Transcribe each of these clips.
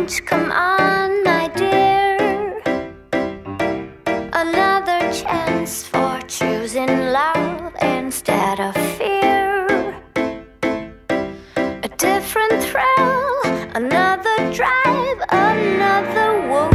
change, come on, my dear. Another chance for choosing love instead of fear. A different thrill, another drive, another woo.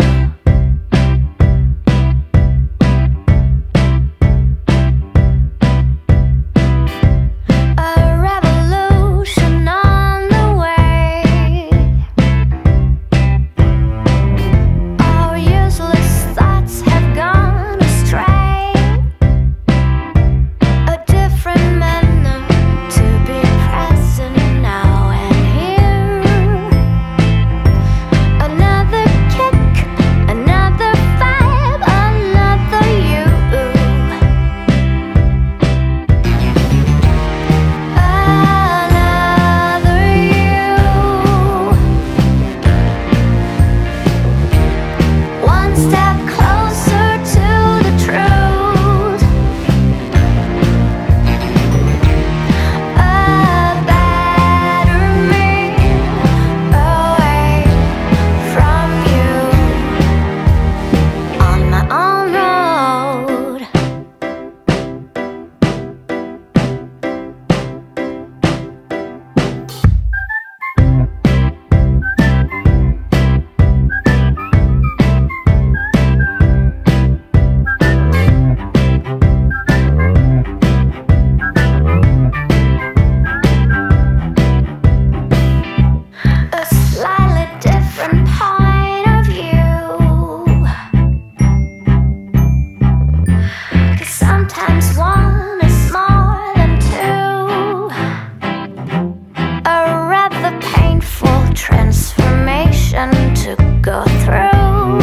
To go through,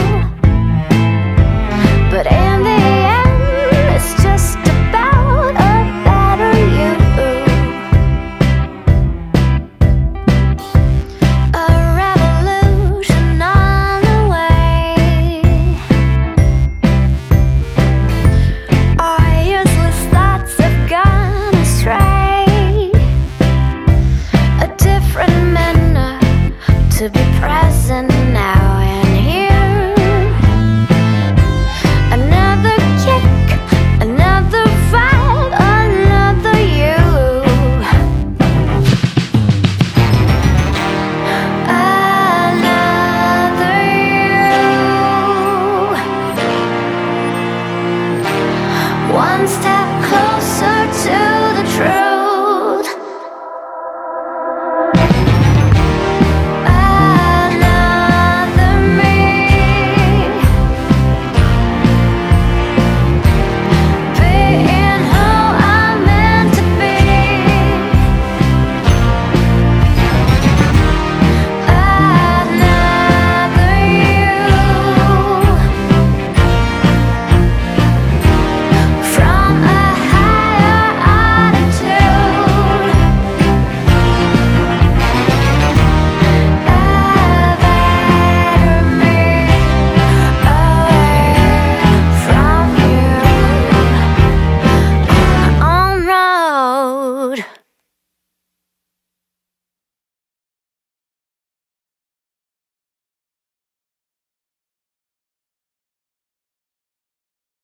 but in the end, it's just about a better you. A revolution on the way. Our useless thoughts have gone astray. A different manner to be present now.